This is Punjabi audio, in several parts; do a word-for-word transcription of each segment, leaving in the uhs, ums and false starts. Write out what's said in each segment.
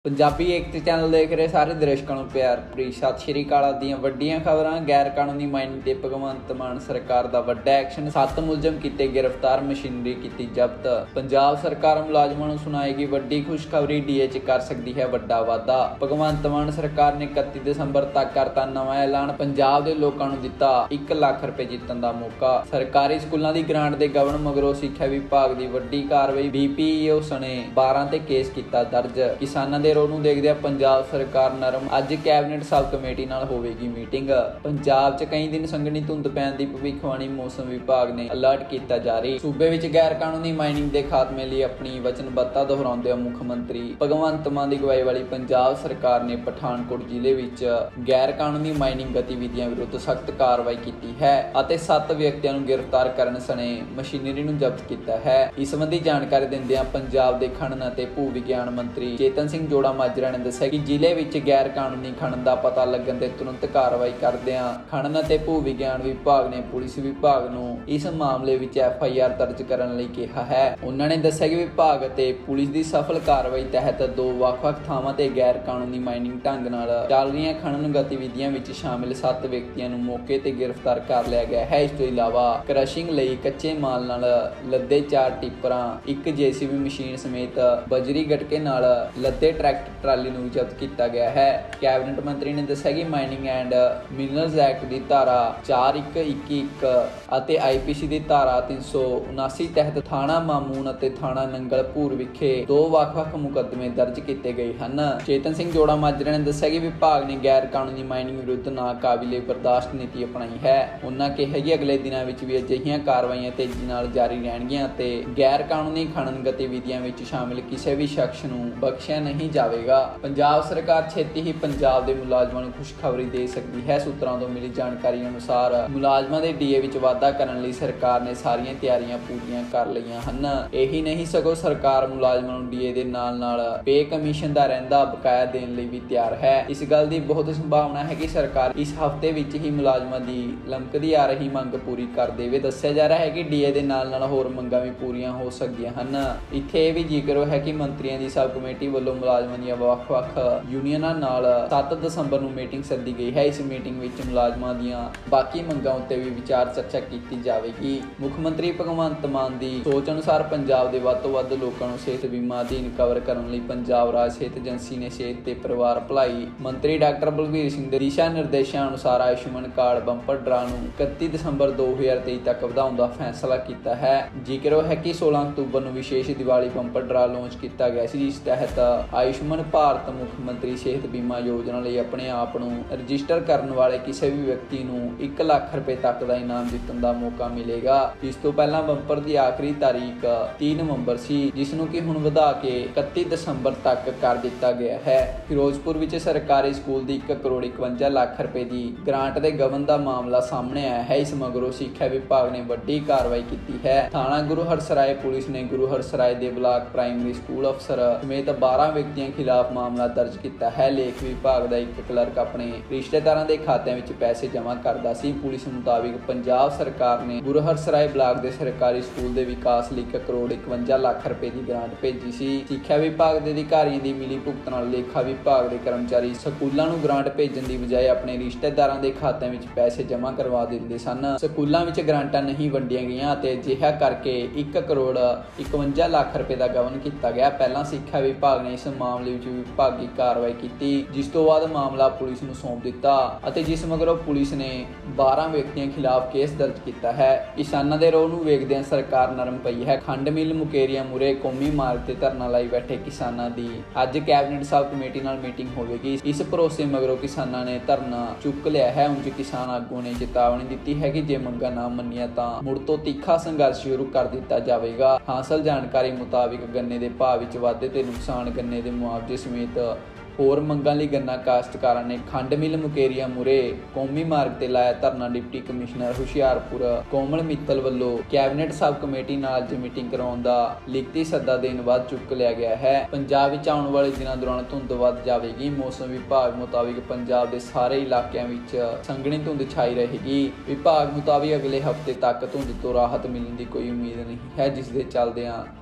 ਪੰਜਾਬੀ ਏਕਤਾ ਚੈਨਲ ਦੇਖ ਰਹੇ ਸਾਰੇ ਦਰਸ਼ਕਾਂ ਨੂੰ ਪਿਆਰ ਭਰੀ ਸਤਿ ਸ਼੍ਰੀ ਅਕਾਲ। ਦੀਆਂ ਵੱਡੀਆਂ ਖਬਰਾਂ। ਗੈਰ ਕਾਨੂੰਨੀ ਮਾਈਨਿੰਗ ਤੇ ਭਗਵੰਤ ਮਾਨ ਸਰਕਾਰ ਦਾ ਵੱਡਾ ਐਕਸ਼ਨ। ਸੱਤ ਮੁਲਜ਼ਮ ਕੀਤੇ ਗ੍ਰਿਫਤਾਰ, ਮਸ਼ੀਨਰੀ ਕੀਤੀ ਜ਼ਬਤ। ਪੰਜਾਬ ਸਰਕਾਰ ਮੁਲਾਜ਼ਮਾਂ ਨੂੰ ਸੁਣਾਏਗੀ ਵੱਡੀ ਖੁਸ਼ਖਬਰੀ, ਡੀਏ 'ਚ ਕਰ ਸਕਦੀ ਹੈ ਵੱਡਾ ਵਾਧਾ। ਭਗਵੰਤ ਮਾਨ ਸਰਕਾਰ ਨੇ ਇਕੱਤੀ ਦਸੰਬਰ ਤੱਕ ਕਰਤਾ ਨਵਾਂ ਐਲਾਨ। ਪੰਜਾਬ ਦੇ ਲੋਕਾਂ ਨੂੰ ਦਿੱਤਾ ਇੱਕ ਲੱਖ ਰੁਪਏ ਜਿੱਤਣ ਦਾ ਮੌਕਾ। ਸਰਕਾਰੀ ਸਕੂਲਾਂ ਦੀ ਗ੍ਰਾਂਟ ਦੇ ਗਬਨ ਮਗਰੋਂ ਸਿੱਖਿਆ ਵਿਭਾਗ ਦੀ ਵੱਡੀ ਕਾਰਵਾਈ। ਬੀ ਪੀ ਈ ਓ ਸਣੇ ਬਾਰਾਂ ਤੇ ਕੇਸ ਕੀਤਾ ਦਰਜ। ਕਿਸਾਨਾਂ ਦੇ ਰੋਹ ਨੂੰ ਦੇਖਦਿਆਂ ਪੰਜਾਬ ਸਰਕਾਰ ਨਰਮ। ਅੱਜ ਕੈਬਨਿਟ ਸਬ ਕਮੇਟੀ ਨਾਲ ਹੋਵੇਗੀ ਮੀਟਿੰਗ। ਪੰਜਾਬ 'ਚ ਕਈ ਦਿਨ ਸੰਘਣੀ ਧੁੰਦ ਪੈਣ ਦੀ ਭਵਿੱਖਬਾਣੀ ਮੌਸਮ ਵਿਭਾਗ ਨੇ ਅਲਰਟ ਕੀਤਾ ਜਾਰੀ। ਸੂਬੇ ਵਿੱਚ ਗੈਰ ਕਾਨੂੰਨੀ ਮਾਈਨਿੰਗ ਦੇ ਖਾਤਮੇ ਲਈ ਆਪਣੀ ਵਚਨਬੱਧਤਾ ਦੁਹਰਾਉਂਦਿਆਂ ਮੁੱਖ ਮੰਤਰੀ ਭਗਵੰਤ ਮਾਨ ਦੀ ਅਗਵਾਈ ਵਾਲੀ ਪੰਜਾਬ ਸਰਕਾਰ ਨੇ ਪਠਾਨਕੋਟ ਜ਼ਿਲ੍ਹੇ ਵਿੱਚ ਗੈਰ ਕਾਨੂੰਨੀ ਮਾਈਨਿੰਗ ਗਤੀਵਿਧੀਆਂ ਵਿਰੁੱਧ ਸਖਤ ਕਾਰਵਾਈ ਕੀਤੀ ਹੈ ਅਤੇ ਸੱਤ ਵਿਅਕਤੀਆਂ ਨੂੰ ਗ੍ਰਿਫਤਾਰ ਕਰਨ ਸਣੇ ਮਸ਼ੀਨਰੀ ਨੂੰ ਜ਼ਬਤ ਕੀਤਾ ਹੈ। ਇਸ ਸੰਬੰਧੀ ਜਾਣਕਾਰੀ ਦਿੰਦਿਆਂ ਪੰਜਾਬ ਦੇ ਖਣਨ ਅਤੇ ਭੂ ਵਿਗਿਆਨ ਮੰਤਰੀ ਚੇਤਨ ਸਿੰਘ ਜੋੜਾ ਮਾਜਰਾ ਨੇ ਦੱਸਿਆ ਕਿ ਜ਼ਿਲ੍ਹੇ ਵਿੱਚ ਗੈਰ ਕਾਨੂੰਨੀ ਖਣਨ ਦਾ ਪਤਾ ਲੱਗਣ ਤੇ ਤੁਰੰਤ ਕਾਰਵਾਈ ਕਰਦਿਆਂ ਖਣਨ ਅਤੇ ਭੂ ਵਿਗਿਆਨ ਵਿਭਾਗ ਨੇ ਪੁਲਿਸ ਵਿਭਾਗ ਨੂੰ ਇਸ ਮਾਮਲੇ ਵਿੱਚ ਐਫ ਆਈ ਆਰ ਦਰਜ ਕਰਨ ਲਈ ਕਿਹਾ ਹੈ। ਉਹਨਾਂ ਨੇ ਦੱਸਿਆ ਕਿ ਵਿਭਾਗ ਅਤੇ ਪੁਲਿਸ ਦੀ ਸਫਲ ਕਾਰਵਾਈ ਤਹਿਤ ਦੋ ਵੱਖ-ਵੱਖ ਥਾਵਾਂ ਤੇ ਗੈਰ ਕਾਨੂੰਨੀ ਮਾਈਨਿੰਗ ਢੰਗ ਨਾਲ ਚੱਲ ਰਹੀਆਂ ਖਣਨ ਗਤੀਵਿਧੀਆਂ ਵਿੱਚ ਸ਼ਾਮਿਲ ਸੱਤ ਵਿਅਕਤੀਆਂ ਨੂੰ ਮੌਕੇ ਤੇ ਗ੍ਰਿਫਤਾਰ ਕਰ ਲਿਆ ਗਿਆ ਹੈ। ਇਸ ਤੋਂ ਇਲਾਵਾ ਕ੍ਰਸ਼ਿੰਗ ਲਈ ਕੱਚੇ ਮਾਲ ਨਾਲ ਲੱਦੇ ਚਾਰ ਟਿੱਪਰਾਂ, ਇੱਕ ਜੇ ਸੀ ਬੀ ਮਸ਼ੀਨ ਸਮੇਤ ਬਜਰੀ ਗਟਕੇ ਨਾਲ ਲੱਦੇ ਟਰੈਕਟਰ ਟਰਾਲੀ ਨੂੰ ਜ਼ਬਤ ਕੀਤਾ ਗਿਆ ਹੈ। ਕੈਬਨਿਟ ਮੰਤਰੀ ਨੇ ਦੱਸਿਆ ਕਿ ਮਾਈਨਿੰਗ ਐਂਡ ਮਿਨਰਲਸ ਐਕਟ ਦੀ ਧਾਰਾ ਚਾਰ ਇੱਕ ਇੱਕੀ ਇੱਕ ਅਤੇ ਆਈ ਪੀ ਸੀ ਦੀ ਧਾਰਾ ਤਿੰਨ ਸੌ ਉਨਾਸੀ ਤਹਿਤ ਥਾਣਾ ਮਾਮੂਨ ਅਤੇ ਥਾਣਾ ਨੰਗਲਪੁਰ ਵਿਖੇ ਦੋ ਵੱਖ-ਵੱਖ ਮੁਕੱਦਮੇ ਦਰਜ ਕੀਤੇ ਗਏ ਹਨ। ਚੇਤਨ ਸਿੰਘ ਜੋੜਾ ਮਾਜਰਾ ਨੇ ਦੱਸਿਆ ਕਿ ਵਿਭਾਗ ਨੇ ਗੈਰ ਕਾਨੂੰਨੀ ਮਾਈਨਿੰਗ ਵਿਰੁੱਧ ਨਾਕਾਬਿਲੇ ਬਰਦਾਸ਼ਤ ਨੀਤੀ ਅਪਣਾਈ ਹੈ। ਉਹਨਾਂ ਕਿਹਾ ਕਿ ਅਗਲੇ ਦਿਨਾਂ ਵਿੱਚ ਵੀ ਅਜਿਹੀਆਂ ਕਾਰਵਾਈਆਂ ਤੇਜ਼ੀ ਨਾਲ ਜਾਰੀ ਰਹਿਣਗੀਆਂ ਅਤੇ ਗੈਰ ਕਾਨੂੰਨੀ ਖਣਨ ਗਤੀਵਿਧੀਆਂ ਵਿੱਚ ਸ਼ਾਮਿਲ ਕਿਸੇ ਵੀ ਸ਼ਖਸ ਨੂੰ ਬਖਸ਼ਿਆ ਨਹੀਂ ਜਾਵੇਗਾ। ਪੰਜਾਬ ਸਰਕਾਰ ਛੇਤੀ ਹੀ ਪੰਜਾਬ ਦੇ ਮੁਲਾਜ਼ਮਾਂ ਨੂੰ ਖੁਸ਼ਖਬਰੀ ਦੇ ਸਕਦੀ ਹੈ। ਸੂਤਰਾਂ ਤੋਂ ਮਿਲੀ ਜਾਣਕਾਰੀ ਅਨੁਸਾਰ ਮੁਲਾਜ਼ਮਾਂ ਦੇ ਡੀਏ ਵਿੱਚ ਵਾਧਾ ਕਰਨ ਲਈ ਸਰਕਾਰ ਨੇ ਸਾਰੀਆਂ ਤਿਆਰੀਆਂ ਪੂਰੀਆਂ ਕਰ ਲਈਆਂ ਹਨ। ਇਹੀ ਨਹੀਂ ਸਗੋਂ ਸਰਕਾਰ ਮੁਲਾਜ਼ਮਾਂ ਨੂੰ ਡੀਏ ਦੇ ਨਾਲ ਨਾਲ ਪੇ ਕਮਿਸ਼ਨ ਦਾ ਰਹਿੰਦਾ ਬਕਾਇਆ ਦੇਣ ਲਈ ਵੀ ਤਿਆਰ ਹੈ। ਇਸ ਗੱਲ ਦੀ ਬਹੁਤ ਸੰਭਾਵਨਾ ਹੈ ਕਿ ਸਰਕਾਰ ਇਸ ਹਫ਼ਤੇ ਵਿੱਚ ਹੀ ਮੁਲਾਜ਼ਮਾਂ ਦੀ ਲਮਕਦੀ ਆ ਰਹੀ ਮੰਗ ਪੂਰੀ ਕਰ ਦੇਵੇ। ਦੱਸਿਆ ਜਾ ਰਿਹਾ ਹੈ ਕਿ ਡੀਏ ਦੇ ਨਾਲ ਨਾਲ ਹੋਰ ਮੰਗਾਂ ਵੀ ਪੂਰੀਆਂ ਹੋ ਸਕਦੀਆਂ ਹਨ। ਇੱਥੇ ਇਹ ਵੀ ਜ਼ਿਕਰ ਹੈ ਕਿ ਮੰਤਰੀਆਂ ਦੀ ਸਬ ਕਮੇਟੀ ਵੱਲੋਂ ਮੁਲਾਜ਼ਮਾਂ ਦੀਆਂ ਵੱਖ-ਵੱਖ ਯੂਨੀਅਨਾਂ ਨਾਲ ਸੱਤ ਦਸੰਬਰ ਨੂੰ ਮੀਟਿੰਗ ਸੱਦੀ ਗਈ ਹੈ। ਇਸ ਮੀਟਿੰਗ ਵਿੱਚ ਮੁਲਾਜ਼ਮਾਂ ਦੀਆਂ ਬਾਕੀ ਮੰਗਾਂ ਉੱਤੇ ਵੀ ਵਿਚਾਰ ਚਰਚਾ ਕੀਤੀ ਜਾਵੇਗੀ। ਮੁੱਖ ਮੰਤਰੀ ਭਗਵੰਤ ਮਾਨ ਦੀ ਸੋਚ ਅਨੁਸਾਰ ਪੰਜਾਬ ਦੇ ਵੱਧ ਤੋਂ ਵੱਧ ਲੋਕਾਂ ਨੂੰ ਸਿਹਤ ਬੀਮਾ ਅਧੀਨ ਕਵਰ ਕਰਨ ਲਈ ਪੰਜਾਬ ਰਾਜ ਸਿਹਤ ਏਜੰਸੀ ਨੇ ਸਿਹਤ ਤੇ ਪਰਿਵਾਰ ਭਲਾਈ ਮੰਤਰੀ ਡਾਕਟਰ ਬਲਬੀਰ ਸਿੰਘ ਦੇ ਦਿਸ਼ਾ ਨਿਰਦੇਸ਼ਾਂ ਅਨੁਸਾਰ ਆਯੁਸ਼ਮਾਨ ਕਾਰਡ ਬੰਪਰ ਡਰਾ ਨੂੰ ਇਕੱਤੀ ਦਸੰਬਰ ਦੋ ਹਜ਼ਾਰ ਤੇਈ ਤੱਕ ਵਧਾਉਣ ਦਾ ਫੈਸਲਾ ਕੀਤਾ ਹੈ। ਜ਼ਿਕਰ ਹੈ ਕਿ ਸੋਲਾਂ ਅਕਤੂਬਰ ਨੂੰ ਵਿਸ਼ੇਸ਼ ਦੀਵਾਲੀ ਬੰਪਰ ਡਰਾ ਲਾਂਚ ਕੀਤਾ ਗਿਆ ਸੀ, ਜਿਸ ਤਹਿਤ ਆਯੁਸ਼ਮਾਨ ਭਾਰਤ ਮੁੱਖ ਮੰਤਰੀ ਸਿਹਤ ਬੀਮਾ ਯੋਜਨਾ ਲਈ ਆਪਣੇ ਆਪ ਨੂੰ ਰਜਿਸਟਰ ਕਰਨ ਵਾਲੇ ਕਿਸੇ ਵੀ ਵਿਅਕਤੀ ਨੂੰ ਇੱਕ ਲੱਖ ਰੁਪਏ ਤੱਕ ਦਾ ਇਨਾਮ ਜਿੱਤਣ ਦਾ ਮੌਕਾ ਮਿਲੇਗਾ। ਇਸ ਤੋਂ ਪਹਿਲਾਂ ਬੰਪਰ ਦੀ ਆਖਰੀ ਤਾਰੀਖ ਤੀਹ ਨਵੰਬਰ ਸੀ, ਜਿਸ ਨੂੰ ਕਿ ਹੁਣ ਵਧਾ ਕੇ ਇਕੱਤੀ ਦਸੰਬਰ ਤੱਕ ਕਰ ਦਿੱਤਾ ਗਿਆ ਹੈ। ਫਿਰੋਜ਼ਪੁਰ ਵਿੱਚ ਸਰਕਾਰੀ ਸਕੂਲ ਦੀ ਇੱਕ ਕਰੋੜ ਇਕਵੰਜਾ ਲੱਖ ਰੁਪਏ ਦੀ ਗ੍ਰਾਂਟ ਦੇ ਗਬਨ ਦਾ ਮਾਮਲਾ ਸਾਹਮਣੇ ਆਇਆ ਹੈ। ਇਸ ਮਗਰੋਂ ਸਿੱਖਿਆ ਵਿਭਾਗ ਨੇ ਵੱਡੀ ਕਾਰਵਾਈ ਕੀਤੀ ਹੈ। ਥਾਣਾ ਗੁਰੂ ਹਰਸਰਾਏ ਪੁਲਿਸ ਨੇ ਗੁਰੂ ਹਰਸਰਾਏ ਦੇ ਬਲਾਕ ਪ੍ਰਾਇਮਰੀ ਸਕੂਲ ਅਫਸਰ ਸਮੇਤ ਬਾਰਾਂ ਵਿਅਕਤੀਆਂ ਖਿਲਾਫ ਮਾਮਲਾ ਦਰਜ ਕੀਤਾ ਹੈ। ਲੇਖ ਵਿਭਾਗ ਦਾ ਇੱਕ ਕਲਰਕ ਆਪਣੇ ਰਿਸ਼ਤੇਦਾਰਾਂ ਦੇ ਖਾਤਿਆਂ ਵਿੱਚ ਪੈਸੇ ਜਮ੍ਹਾਂ ਕਰਦਾ ਸੀ। ਪੁਲਿਸ ਮੁਤਾਬਿਕ ਪੰਜਾਬ ਸਰਕਾਰ ਨੇ ਗੁਰੂ ਹਰਸਰਾਏ ਬਲਾਕ ਦੇ ਸਰਕਾਰੀ ਸਕੂਲ ਦੇ ਵਿਕਾਸ ਲਈ ਇੱਕ ਕਰੋੜ ਇਕਵੰਜਾ ਲੱਖ ਰੁਪਏ ਦੀ ਗ੍ਰਾਂਟ ਭੇਜੀ ਸੀ। ਸਿੱਖਿਆ ਵਿਭਾਗ ਦੇ ਅਧਿਕਾਰੀਆਂ ਦੀ ਮਿਲੀ ਭੁਗਤ ਨਾਲ ਲੇਖਾ ਵਿਭਾਗ ਦੇ ਕਰਮਚਾਰੀ ਸਕੂਲਾਂ ਨੂੰ ਗ੍ਰਾਂਟ ਭੇਜਣ ਦੀ ਬਜਾਏ ਆਪਣੇ ਰਿਸ਼ਤੇਦਾਰਾਂ ਦੇ ਖਾਤਿਆਂ ਵਿੱਚ ਪੈਸੇ ਜਮ੍ਹਾਂ ਕਰਵਾ ਦਿੰਦੇ ਸਨ। ਸਕੂਲਾਂ ਵਿੱਚ ਗ੍ਰਾਂਟਾਂ ਨਹੀਂ ਵੰਡੀਆਂ ਗਈਆਂ ਅਤੇ ਅਜਿਹਾ ਕਰਕੇ ਇੱਕ ਕਰੋੜ ਇਕਵੰਜਾ ਲੱਖ ਰੁਪਏ ਦਾ ਗਬਨ ਕੀਤਾ ਗਿਆ। ਪਹਿਲਾਂ ਸਿੱਖਿਆ ਵਿਭਾਗ ਨੇ ਇਸ ਮਾਮਲੇ ਵਿੱਚ ਵਿਭਾਗੀ ਕਾਰਵਾਈ ਕੀਤੀ, ਜਿਸ ਤੋਂ ਬਾਅਦ ਮਾਮਲਾ ਪੁਲਿਸ ਨੂੰ ਸੌਂਪ ਦਿੱਤਾ ਅਤੇ ਜਿਸ ਮਗਰੋਂ ਪੁਲਿਸ ਨੇ ਬਾਰਾਂ ਵਿਅਕਤੀਆਂ ਖਿਲਾਫ ਕੇਸ ਦਰਜ ਕੀਤਾ ਹੈ। ਕਿਸਾਨਾਂ ਦੇ ਰੋਹ ਨੂੰ ਵੇਖਦਿਆਂ ਸਰਕਾਰ ਨਰਮ ਪਈ ਹੈ। ਖੰਡ ਮਿੱਲ ਮੁਕੇਰੀਆਂ ਮੂਹਰੇ ਕੌਮੀ ਮਾਰਗ ਤੇ ਧਰਨਾ ਲਾਈ ਬੈਠੇ ਕਿਸਾਨਾਂ ਦੀ ਅੱਜ ਕੈਬਨਿਟ ਸਬ ਕਮੇਟੀ ਨਾਲ ਮੀਟਿੰਗ ਹੋਵੇਗੀ। ਇਸ ਭਰੋਸੇ ਮਗਰੋਂ ਕਿਸਾਨਾਂ ਨੇ ਧਰਨਾ ਚੁੱਕ ਲਿਆ ਹੈ। ਉਂਝ ਕਿਸਾਨ ਆਗੂ ਨੇ ਚੇਤਾਵਨੀ ਦਿੱਤੀ ਹੈ ਕਿ ਜੇ ਮੰਗਾਂ ਨਾ ਮੰਨੀਆਂ ਤਾਂ ਮੁੜ ਤੋਂ ਤਿੱਖਾ ਸੰਘਰਸ਼ ਸ਼ੁਰੂ ਕਰ ਦਿੱਤਾ ਜਾਵੇਗਾ। ਹਾਸਲ ਜਾਣਕਾਰੀ ਮੁਤਾਬਿਕ ਗੰਨੇ ਦੇ ਭਾਅ ਵਿੱਚ ਵਾਧੇ ਤੇ ਨੁਕਸਾਨ, ਗੰਨੇ ਦੇ ਮੁਆਵਜ਼ੇ ਸਮੇਤ ਹੋਰ ਮੰਗਾਂ ਲਈ ਗੰਨਾ ਕਾਸ਼ਤਕਾਰਾਂ ਨੇ ਖੰਡ ਮਿੱਲ ਮੁਕੇਰੀਆਂ ਮੂਹਰੇ ਕੌਮੀ ਮਾਰਗ ਤੇ ਲਾਇਆ ਧਰਨਾ। ਡਿਪਟੀ ਕਮਿਸ਼ਨਰ ਹੁਸ਼ਿਆਰਪੁਰ ਕੋਮਲ ਮਿੱਤਲ ਵੱਲੋਂ ਕੈਬਨਿਟ ਸਬ ਕਮੇਟੀ ਨਾਲ ਅੱਜ ਮੀਟਿੰਗ ਕਰਾਉਣ ਦਾ ਲਿਖਤੀ ਸੱਦਾ ਦੇਣ ਬਾਅਦ ਚੁੱਕ ਲਿਆ ਗਿਆ ਹੈ। ਪੰਜਾਬ ਵਿੱਚ ਆਉਣ ਵਾਲੇ ਦਿਨਾਂ ਦੌਰਾਨ ਧੁੰਦ ਵੱਧ ਜਾਵੇਗੀ। ਮੌਸਮ ਵਿਭਾਗ ਮੁਤਾਬਿਕ ਪੰਜਾਬ ਦੇ ਸਾਰੇ ਇਲਾਕਿਆਂ ਵਿੱਚ ਸੰਘਣੀ ਧੁੰਦ ਛਾਈ ਰਹੇਗੀ। ਵਿਭਾਗ ਮੁਤਾਬਿਕ ਅਗਲੇ ਹਫ਼ਤੇ ਤੱਕ ਧੁੰਦ ਤੋਂ ਰਾਹਤ ਮਿਲਣ ਦੀ ਕੋਈ ਉਮੀਦ ਨਹੀਂ ਹੈ, ਜਿਸ ਦੇ ਚੱਲਦਿਆਂ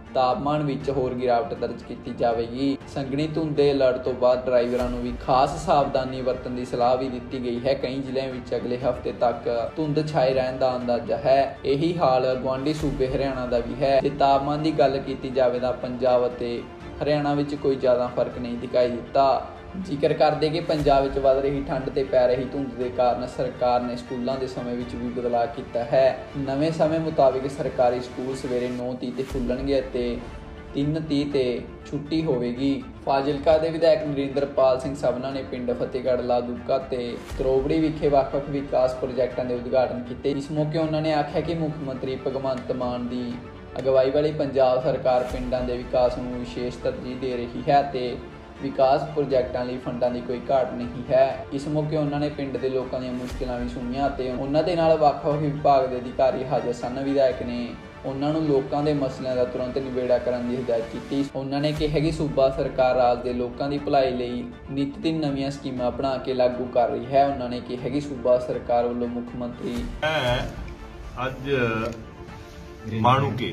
ਤਾਪਮਾਨ ਵਿੱਚ ਹੋਰ ਗਿਰਾਵਟ ਦਰਜ ਕੀਤੀ ਜਾਵੇਗੀ। ਸੰਘਣੀ ਧੁੰਦ ਦੇ ਅਲਰਟ ਤੋਂ ਬਾਅਦ ਡਰਾਈਵਰਾਂ ਨੂੰ ਵੀ ਖਾਸ ਸਾਵਧਾਨੀ ਵਰਤਣ ਦੀ ਸਲਾਹ ਵੀ ਦਿੱਤੀ ਗਈ ਹੈ। ਕਈ ਜ਼ਿਲ੍ਹਿਆਂ ਵਿੱਚ ਅਗਲੇ ਹਫ਼ਤੇ ਤੱਕ ਧੁੰਦ ਛਾਏ ਰਹਿਣ ਦਾ ਅੰਦਾਜ਼ਾ ਹੈ। ਇਹੀ ਹਾਲ ਗੁਆਂਢੀ ਸੂਬੇ ਹਰਿਆਣਾ ਦਾ ਵੀ ਹੈ। ਜੇ ਤਾਪਮਾਨ ਦੀ ਗੱਲ ਕੀਤੀ ਜਾਵੇ ਤਾਂ ਪੰਜਾਬ ਅਤੇ ਹਰਿਆਣਾ ਵਿੱਚ ਕੋਈ ਜ਼ਿਆਦਾ ਫਰਕ ਨਹੀਂ ਦਿਖਾਈ ਦਿੱਤਾ। ਜ਼ਿਕਰ ਕਰਦੇ ਕਿ ਪੰਜਾਬ ਵਿੱਚ ਵੱਧ ਰਹੀ ਠੰਡ ਤੇ ਪੈ ਰਹੀ ਧੁੰਦ ਦੇ ਕਾਰਨ ਸਰਕਾਰ ਨੇ ਸਕੂਲਾਂ ਦੇ ਸਮੇਂ ਵਿੱਚ ਵੀ ਬਦਲਾਅ ਕੀਤਾ ਹੈ। ਨਵੇਂ ਸਮੇਂ ਮੁਤਾਬਿਕ ਸਰਕਾਰੀ ਸਕੂਲ ਸਵੇਰੇ ਨੌ ਤੀਹ ਤੇ ਖੁੱਲ੍ਹਣਗੇ ਅਤੇ ਤਿੰਨ ਤੀਹ ਤੇ ਛੁੱਟੀ ਹੋਵੇਗੀ। ਫਾਜ਼ਿਲਕਾ ਦੇ ਵਿਧਾਇਕ ਨਰਿੰਦਰਪਾਲ ਸਿੰਘ ਸਭਨਾ ਨੇ ਪਿੰਡ ਫਤਿਹਗੜ੍ਹ ਲਾਦੂਕਾ ਤੇ ਤਰੋਬੜੀ ਵਿਖੇ ਵੱਖ-ਵੱਖ ਵਿਕਾਸ ਪ੍ਰੋਜੈਕਟਾਂ ਦੇ ਉਦਘਾਟਨ ਕੀਤੇ। ਇਸ ਮੌਕੇ ਉਹਨਾਂ ਨੇ ਆਖਿਆ ਕਿ ਮੁੱਖ ਮੰਤਰੀ ਭਗਵੰਤ ਮਾਨ ਦੀ ਅਗਵਾਈ ਵਾਲੀ ਪੰਜਾਬ ਸਰਕਾਰ ਪਿੰਡਾਂ ਦੇ ਵਿਕਾਸ ਨੂੰ ਵਿਸ਼ੇਸ਼ ਤਰਜੀਹ ਦੇ ਰਹੀ ਹੈ ਤੇ ਵਿਕਾਸ ਪ੍ਰੋਜੈਕਟਾਂ ਲਈ ਫੰਡਾਂ ਦੀ ਕੋਈ ਘਾਟ ਨਹੀਂ ਹੈ। ਇਸ ਮੌਕੇ ਉਹਨਾਂ ਨੇ ਪਿੰਡ ਦੇ ਲੋਕਾਂ ਦੀਆਂ ਮੁਸ਼ਕਿਲਾਂ ਵੀ ਸੁਣੀਆਂ ਅਤੇ ਉਹਨਾਂ ਦੇ ਨਾਲ ਵੱਖ-ਵੱਖ ਵਿਭਾਗ ਦੇ ਅਧਿਕਾਰੀ ਹਾਜ਼ਰ ਸਨ। ਵਿਧਾਇਕ ਨੇ ਉਹਨਾਂ ਨੂੰ ਲੋਕਾਂ ਦੇ ਮਸਲਿਆਂ ਦਾ ਤੁਰੰਤ ਨਿਬੇੜਾ ਕਰਨ ਦੀ ਹਦਾਇਤ ਕੀਤੀ। ਉਹਨਾਂ ਨੇ ਕਿਹਾ ਕਿ ਸੂਬਾ ਸਰਕਾਰ ਰਾਜ ਦੇ ਲੋਕਾਂ ਦੀ ਭਲਾਈ ਲਈ ਨਿੱਤ ਦਿਨ ਨਵੀਆਂ ਸਕੀਮਾਂ ਬਣਾ ਕੇ ਲਾਗੂ ਕਰ ਰਹੀ ਹੈ। ਉਹਨਾਂ ਨੇ ਕਿਹਾ ਕਿ ਸੂਬਾ ਸਰਕਾਰ ਵੱਲੋਂ ਮੁੱਖ ਮੰਤਰੀ ਅੱਜ ਮਾਣੂਕੇ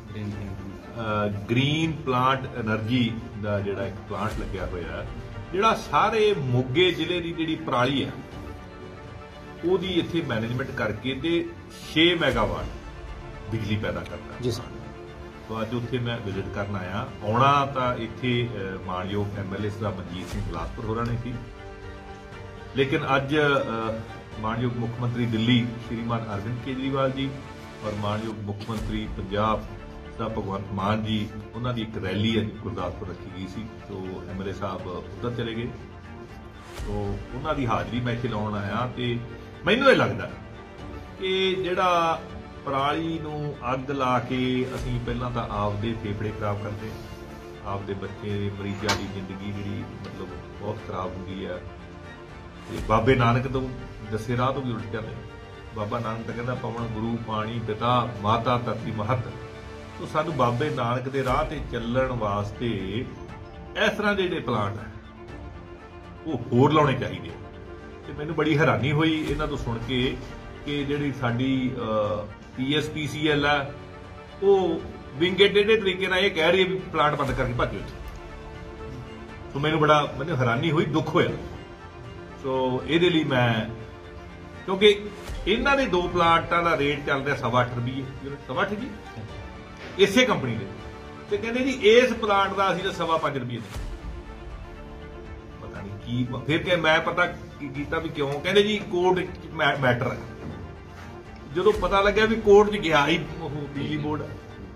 ਗ੍ਰੀਨ ਪਲਾਂਟ એનર્ਜੀ ਦਾ ਜਿਹੜਾ ਇੱਕ ਪਲਾਂਟ ਲੱਗਿਆ ਹੋਇਆ, ਜਿਹੜਾ ਸਾਰੇ ਮੋਗੇ ਜ਼ਿਲ੍ਹੇ ਦੀ ਜਿਹੜੀ ਪਰਾਲੀ ਹੈ ਉਹਦੀ ਇੱਥੇ ਮੈਨੇਜਮੈਂਟ ਕਰਕੇ ਤੇ ਛੇ ਮੈਗਾਵਾਟ ਬਿਜਲੀ ਪੈਦਾ ਕਰਦਾ ਜੀ ਸਰ। तो ਅੱਜ ਉੱਥੇ ਮੈਂ ਵਿਜ਼ਿਟ ਕਰਨ ਆਇਆ। ਆਉਣਾ ਤਾਂ ਇੱਥੇ ਮਾਨਯੋਗ ਐਮਐਲਏ ਸਾਹਿਬ ਮਨਜੀਤ ਸਿੰਘ ਬਿਲਾਸਪੁਰ ਹੋਰਾਂ ਨੇ ਸੀ, ਲੇਕਿਨ ਅੱਜ ਮਾਨਯੋਗ ਮੁੱਖ ਮੰਤਰੀ ਦਿੱਲੀ ਸ਼੍ਰੀਮਾਨ ਅਰਵਿੰਦ ਕੇਜਰੀਵਾਲ ਜੀ ਔਰ ਮਾਨਯੋਗ ਮੁੱਖ ਮੰਤਰੀ ਪੰਜਾਬ ਸਾਹਿਬ ਭਗਵੰਤ ਮਾਨ ਜੀ, ਉਹਨਾਂ ਦੀ ਇੱਕ ਰੈਲੀ ਅੱਜ ਗੁਰਦਾਸਪੁਰ ਰੱਖੀ ਗਈ ਸੀ। तो ਐਮਐਲਏ ਸਾਹਿਬ ਉੱਧਰ ਚਲੇ ਗਏ, तो ਉਹਨਾਂ ਦੀ ਹਾਜ਼ਰੀ ਮੈਂ ਇੱਥੇ ਲਾਉਣ ਆਇਆ। ਤੇ ਮੈਨੂੰ ਇਹ ਲੱਗਦਾ ਕਿ ਜਿਹੜਾ ਪਰਾਲੀ ਨੂੰ ਅੱਗ ਲਾ ਕੇ ਅਸੀਂ ਪਹਿਲਾਂ ਤਾਂ ਆਪਦੇ ਫੇਫੜੇ ਖਰਾਬ ਕਰਦੇ, ਆਪਦੇ ਬੱਚੇ ਮਰੀਜ਼ਾਂ ਦੀ ਜ਼ਿੰਦਗੀ ਜਿਹੜੀ ਮਤਲਬ ਬਹੁਤ ਖਰਾਬ ਹੁੰਦੀ ਹੈ। ਤੇ ਬਾਬੇ ਨਾਨਕ ਤੋਂ ਦੱਸੇ ਰਾਹ ਤੋਂ ਵੀ ਉਲਟ ਜਾਂਦੇ। ਬਾਬਾ ਨਾਨਕ ਤਾਂ ਕਹਿੰਦਾ ਪਵਨ ਗੁਰੂ ਪਾਣੀ ਪਿਤਾ ਮਾਤਾ ਧਰਤੀ ਮਹੱਤ। तो सानू बाबे नानक के राह ते चलण वास्ते इस तरह के जिहड़े प्लांट है वो होर लाने चाहिए। ते मैनूं बड़ी हैरानी हुई इन्हां तों सुण के कि जिहड़ी साडी P S P C L है वो विंगे टेढ़े तरीके नाल ये कह रही है भी प्लांट बंद करके भजो इत्थों। तो मैनूं बड़ा मैनूं हैरानी हुई, दुख होया। सो इहदे लई मैं क्योंकि इन्हां दे दो प्लांटां दा रेट चल रहा सवा अठ रुपये सवा अठ जी इसे कंपनी ने, ते कहते जी इस प्लांट का असीं सवा पांच रुपये ने। पता नहीं की फिर क्या मैं पता किया भी क्यों, कहते जी कोर्ट मैटर है। जो पता लग्या भी कोर्ट च गया ही बिजली बोर्ड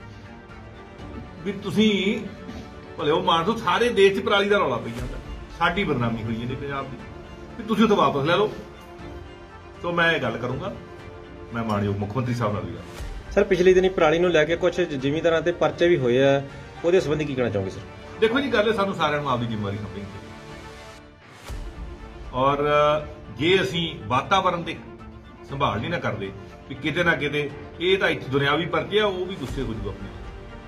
भी तुसीं भले वो मान दो सारे देश च पराली का रौला पई जांदा, साडी बदनामी हुई जाती पंजाब की भी तुसीं उत्थे वापस लै लो। तो मैं गल करूंगा, मैं मानयोग मुख मंत्री साहब नाल भी गल सर पिछले दिन पराली ਨੂੰ ਲੈ ਕੇ ਕੁਝ ਜ਼ਿਮੀਂਦਾਰਾਂ ਤੇ ਪਰਚੇ ਵੀ ਹੋਏ ਆ, ਉਹਦੇ ਸੰਬੰਧੀ ਕੀ ਕਹਿਣਾ ਚਾਹੋਗੇ ਸਰ? ਦੇਖੋ ਜੀ ਗੱਲ ਸਾਨੂੰ ਸਾਰਿਆਂ ਨੂੰ ਆਪਦੀ ਜ਼ਿੰਮੇਵਾਰੀ ਸਮਝਣੀ ਔਰ ਜੇ ਅਸੀਂ ਵਾਤਾਵਰਣ ਦੇ ਸੰਭਾਲ ਨਹੀਂ ਨਾ ਕਰਦੇ ਕਿ ਕਿਤੇ ਨਾ ਕਿਤੇ ਇਹ ਤਾਂ ਇੱਥੇ ਦੁਨਿਆਵੀ ਪਰਚੇ ਆ, ਉਹ ਵੀ ਗੁੱਸੇ ਹੋ ਜੂਗਾ ਆਪਣੇ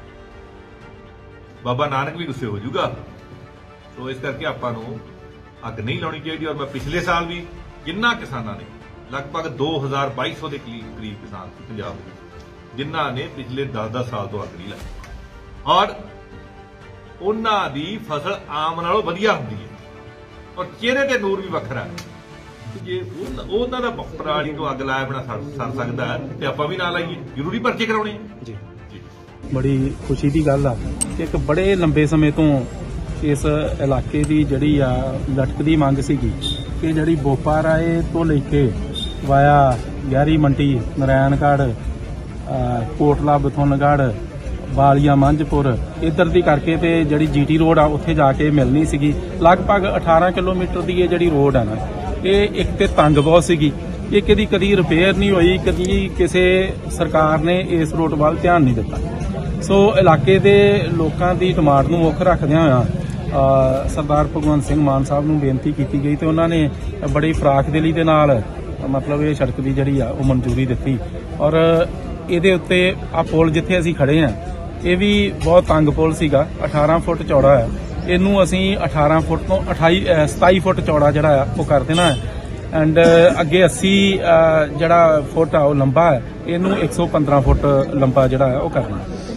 ਬਾਬਾ ਨਾਨਕ ਵੀ ਗੁੱਸੇ ਹੋ ਜੂਗਾ। ਸੋ ਇਸ ਕਰਕੇ ਆਪਾਂ ਨੂੰ ਅੱਗ ਨਹੀਂ ਲਾਉਣੀ ਚਾਹੀਦੀ। ਔਰ ਮੈਂ ਪਿਛਲੇ ਸਾਲ ਵੀ ਜਿੰਨਾ ਕਿਸਾਨਾਂ ਨੇ ਲਗਭਗ ਦੋ ਹਜ਼ਾਰ ਬਾਈ ਸੌ ਦੇ ਕਰੀਬ ਕਰੀਬ ਕਿਸਾਨ ਸੀ ਪੰਜਾਬ ਦੇ ਜਿਨ੍ਹਾਂ ਨੇ ਪਿਛਲੇ ਦਸ ਦਸ ਸਾਲ ਤੋਂ ਅੱਗ ਨਹੀਂ ਲਾਈ ਔਰ ਉਹਨਾਂ ਦੀ ਫਸਲ ਆਮ ਨਾਲੋਂ ਵਧੀਆ ਹੁੰਦੀ ਹੈ ਔਰ ਚਿਹਰੇ ਤੇ ਨੂਰ ਵੀ ਵੱਖਰਾ ਹੈ। ਜੇ ਉਹਨਾਂ ਦਾ ਪਰਾਲੀ ਤੋਂ ਅੱਗ ਲਾਇਆ ਬਣਾ ਸਰ ਸਕਦਾ ਤੇ ਆਪਾਂ ਵੀ ਨਾਲ ਲਾਈਏ, ਜ਼ਰੂਰੀ ਪਰਚੇ ਕਰਾਉਣੇ ਜੀ। ਬੜੀ ਖੁਸ਼ੀ ਦੀ ਗੱਲ ਆ ਕਿ ਇੱਕ ਬੜੇ ਲੰਬੇ ਸਮੇਂ ਤੋਂ ਇਸ ਇਲਾਕੇ ਦੀ ਜਿਹੜੀ ਆ ਲਟਕਦੀ ਮੰਗ ਸੀਗੀ ਕਿ ਜਿਹੜੀ ਬੋਪਾ ਰਾਏ ਤੋਂ ਲੈ ਕੇ ਵਾਇਆ ਗਿਆਰੀ ਮੰਡੀ ਨਾਰਾਇਣਗੜ੍ਹ ਕੋਟਲਾ ਬਥੁੰਨਗੜ੍ਹ ਬਾਲੀਆ ਮੰਝਪੁਰ ਇੱਧਰ ਦੀ ਕਰਕੇ ਤੇ ਜਿਹੜੀ ਜੀਟੀ ਰੋਡ ਆ ਉੱਥੇ ਜਾ ਕੇ ਮਿਲਣੀ ਸੀਗੀ। ਲਗਭਗ ਅਠਾਰਾਂ ਕਿਲੋਮੀਟਰ ਦੀ ਇਹ ਜਿਹੜੀ ਰੋਡ ਆ ਨਾ, ਇਹ ਇੱਕ ਤੇ ਤੰਗ ਬਹੁਤ ਸੀਗੀ, ਇਹ ਕਦੀ ਕਦੀ ਰਿਪੇਅਰ ਨਹੀਂ ਹੋਈ, ਕਦੀ ਕਿਸੇ ਸਰਕਾਰ ਨੇ ਇਸ ਰੋਡ ਵੱਲ ਧਿਆਨ ਨਹੀਂ ਦਿੱਤਾ। ਸੋ ਇਲਾਕੇ ਦੇ ਲੋਕਾਂ ਦੀ ਡਿਮਾਂਡ ਨੂੰ ਮੁੱਖ ਰੱਖਦਿਆਂ ਹੋਇਆ ਸਰਦਾਰ ਭਗਵੰਤ ਸਿੰਘ ਮਾਨ ਸਾਹਿਬ ਨੂੰ ਬੇਨਤੀ ਕੀਤੀ ਗਈ ਤੇ ਉਹਨਾਂ ਨੇ ਬੜੀ ਫਰਾਖ ਦਿਲੀ ਦੇ ਨਾਲ ਮਤਲਬ ਇਹ ਸੜਕ ਦੀ ਜਿਹੜੀ ਆ ਉਹ ਮਨਜ਼ੂਰੀ ਦਿੱਤੀ। ਔਰ ਇਹਦੇ ਉੱਤੇ ਆ ਪੁਲ ਜਿੱਥੇ ਅਸੀਂ ਖੜੇ ਆ ਇਹ ਵੀ ਬਹੁਤ ਤੰਗ ਪੁਲ ਸੀਗਾ, ਅਠਾਰਾਂ ਫੁੱਟ ਚੌੜਾ ਹੈ। ਇਹਨੂੰ ਅਸੀਂ ਅਠਾਰਾਂ ਫੁੱਟ ਤੋਂ ਅਠਾਈ ਸਤਾਈ ਫੁੱਟ ਚੌੜਾ ਜਿਹੜਾ ਆ ਉਹ ਕਰ ਦੇਣਾ ਹੈ ਐਂਡ ਅੱਗੇ ਅੱਸੀ ਜਿਹੜਾ ਫੁੱਟ ਆ ਉਹ ਲੰਬਾ ਹੈ, ਇਹਨੂੰ ਇੱਕ ਸੌ ਪੰਦਰਾਂ ਫੁੱਟ ਲੰਬਾ ਜਿਹੜਾ ਹੈ ਉਹ ਕਰਨਾ।